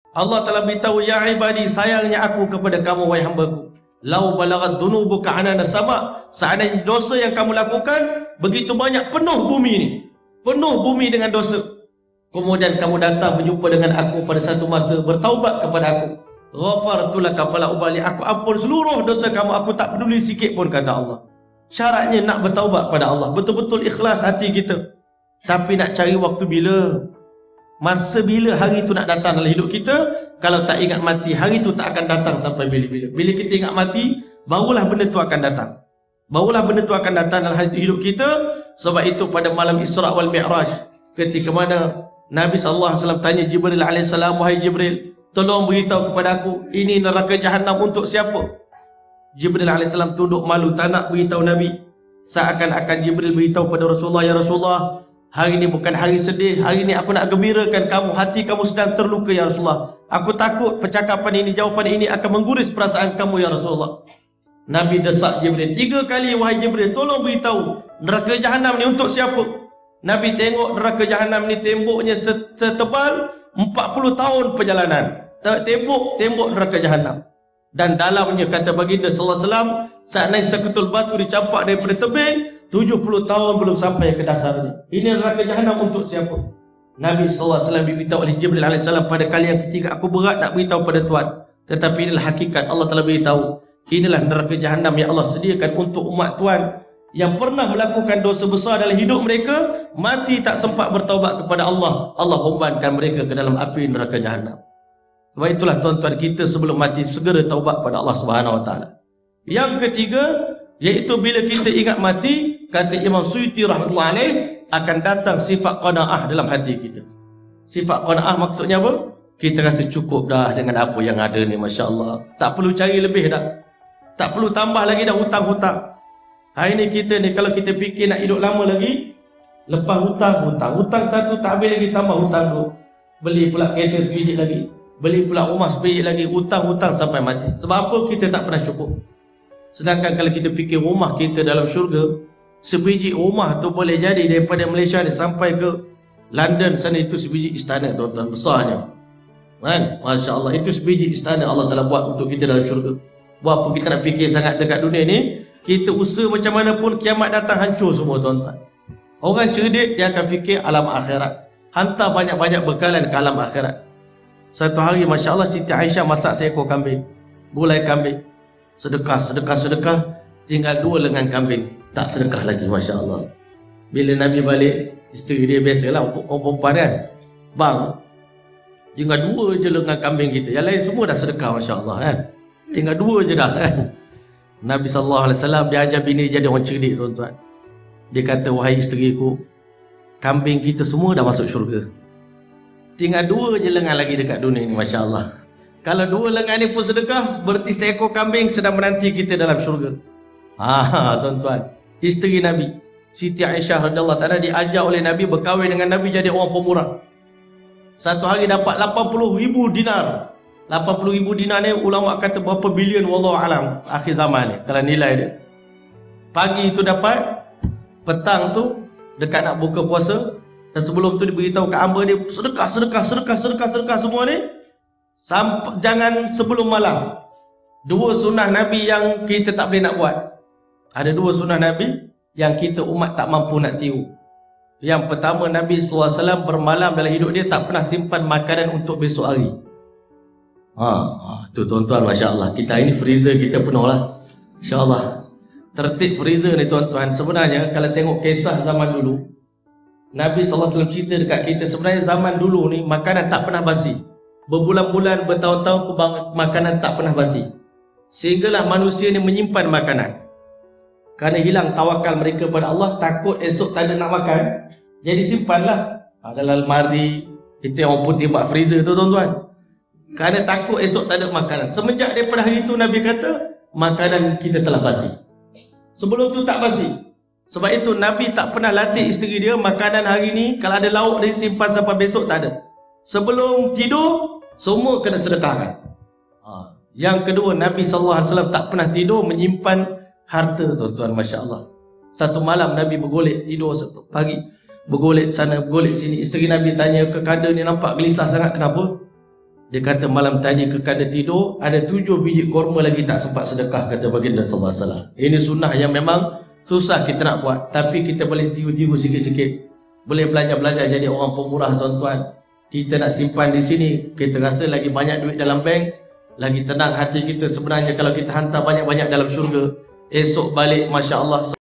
Allah telah beritahu, ya ibadi, sayangnya aku kepada kamu wahai hamba-Ku. Lau balagat dhunubuka anana sama, seandainya dosa yang kamu lakukan begitu banyak, penuh bumi ini. Penuh bumi dengan dosa. Kemudian kamu datang berjumpa dengan aku pada satu masa, bertaubat kepada aku. Ghafartu laka fala ubali, aku ampun seluruh dosa kamu, aku tak peduli sikit pun, kata Allah. Syaratnya nak bertaubat pada Allah, betul-betul ikhlas hati kita. Tapi nak cari waktu bila? Masa bila hari itu nak datang dalam hidup kita? Kalau tak ingat mati, hari itu tak akan datang sampai bila-bila. Bila kita ingat mati, barulah benda itu akan datang. Barulah benda itu akan datang dalam hidup kita. Sebab itu pada malam Isra' wal Mi'raj, ketika mana Nabi SAW tanya Jibril AS, wahai Jibril, tolong beritahu kepada aku, ini neraka Jahannam untuk siapa? Jibril AS tunduk malu, tak nak beritahu Nabi. Seakan-akan Jibril beritahu pada Rasulullah, ya Rasulullah, hari ini bukan hari sedih, hari ini aku nak gembirakan kamu, hati kamu sedang terluka ya Rasulullah. Aku takut percakapan ini, jawapan ini akan mengguris perasaan kamu ya Rasulullah. Nabi desak Jibril 3 kali, wahai Jibril, tolong beritahu, neraka Jahannam ni untuk siapa? Nabi tengok neraka Jahannam ni temboknya setebal 40 tahun perjalanan. Tembok neraka Jahannam. Dan dalamnya, kata baginda sallallahu alaihi wasallam, seandainya seketul batu dicampak daripada tebing, 70 tahun belum sampai ke dasarnya. Ini neraka Jahannam untuk siapa? Nabi sallallahu alaihi wasallam diberitahu oleh Jibril alaihi salam pada kali yang ketiga, aku berat nak beritahu pada Tuhan, tetapi inilah hakikat. Allah telah beritahu, inilah neraka Jahannam yang Allah sediakan untuk umat Tuhan yang pernah melakukan dosa besar dalam hidup mereka, mati tak sempat bertaubat kepada Allah, Allah humbankan mereka ke dalam api neraka Jahannam. Sebab itulah tuan-tuan, kita sebelum mati segera taubat pada Allah Subhanahu Wa Taala. Yang ketiga, iaitu bila kita ingat mati, kata Imam Suyuti rahmatullahi alaih, akan datang sifat qanaah dalam hati kita. Sifat qanaah maksudnya apa? Kita rasa cukup dah dengan apa yang ada ni, Masya Allah. Tak perlu cari lebih dah. Tak perlu tambah lagi dah hutang-hutang. Hari ni kita ni, kalau kita fikir nak hidup lama lagi, lepas hutang satu tak habis lagi, tambah hutang tu. Beli pula kereta sebiji lagi, beli pula rumah sebiji lagi, hutang-hutang sampai mati. Sebab apa? Kita tak pernah cukup. Sedangkan kalau kita fikir rumah kita dalam syurga, sebiji rumah tu boleh jadi daripada Malaysia ni sampai ke London sana, itu sebiji istana tuan-tuan, besarnya. Kan? Masya Allah, itu sebiji istana Allah telah buat untuk kita dalam syurga. Buat apa kita nak fikir sangat dekat dunia ni? Kita usaha macam mana pun, kiamat datang hancur semua tuan-tuan. Orang cerdik dia akan fikir alam akhirat, hantar banyak-banyak bekalan ke alam akhirat. Satu hari Masya Allah, Siti Aisyah masak seekor kambing, gulai kambing. Sedekah, tinggal 2 lengan kambing, tak sedekah lagi, Masya Allah. Bila Nabi balik, isteri dia biasalah, orang perempuan kan, bang, tinggal 2 je lengan kambing kita, yang lain semua dah sedekah, Masya Allah kan. Tinggal 2 je dah kan. Nabi SAW dia ajar bini jadi orang cerdik tuan-tuan. Dia kata, wahai isteriku, kambing kita semua dah masuk syurga, tinggal 2 je lengan lagi dekat dunia ni, Masya Allah. Kalau 2 lengan ni pun sedekah, berarti seekor kambing sedang menanti kita dalam syurga. Tuan-tuan, isteri Nabi Siti Aisyah radhiyallahu ta'ala diajar oleh Nabi, berkahwin dengan Nabi jadi orang pemurah. Satu hari dapat 80,000 dinar. 80,000 dinar ni ulama kata berapa bilion, wallahu alam, akhir zaman ni kalau nilai dia. Pagi tu dapat, petang tu dekat nak buka puasa, dan sebelum tu diberitahu ke hamba dia, sedekah semua ni. Jangan sebelum malam. 2 sunnah Nabi yang kita tak boleh nak buat. Ada 2 sunnah Nabi yang kita umat tak mampu nak tiru. Yang pertama, Nabi SAW bermalam dalam hidup dia tak pernah simpan makanan untuk besok hari. Tu tuan-tuan, Masya Allah, kita ini freezer kita penuh lah, Insya Allah. Tertib freezer ni tuan-tuan. Sebenarnya kalau tengok kisah zaman dulu, Nabi SAW cerita dekat kita, sebenarnya zaman dulu ni makanan tak pernah basi. Berbulan-bulan, bertahun-tahun makanan tak pernah basi. Sehinggalah manusia ni menyimpan makanan. Kerana hilang tawakal mereka pada Allah, takut esok tak ada nak makan, jadi simpanlah dalam lemari. Itu yang orang putih buat freezer tu tuan-tuan. Kerana takut esok tak ada makanan. Semenjak daripada hari itu Nabi kata, makanan kita telah basi. Sebelum tu tak basi. Sebab itu Nabi tak pernah latih isteri dia, makanan hari ni kalau ada lauk dia simpan sampai besok, tak ada. Sebelum tidur semua kena sedekahkan. Yang kedua, Nabi SAW tak pernah tidur menyimpan harta tuan-tuan, Masya Allah. Satu malam Nabi bergolek tidur, satu pagi bergolek sana bergolek sini. Isteri Nabi tanya, kekanda ni nampak gelisah sangat, kenapa? Dia kata malam tadi kekada tidur, ada 7 biji korma lagi tak sempat sedekah, kata baginda sallallahu alaihi wasallam. Ini sunnah yang memang susah kita nak buat, tapi kita boleh tiru-tiru sikit-sikit. Boleh belajar-belajar jadi orang pemurah, tuan-tuan. Kita nak simpan di sini, kita rasa lagi banyak duit dalam bank, lagi tenang hati kita. Sebenarnya kalau kita hantar banyak-banyak dalam syurga, esok balik Masya Allah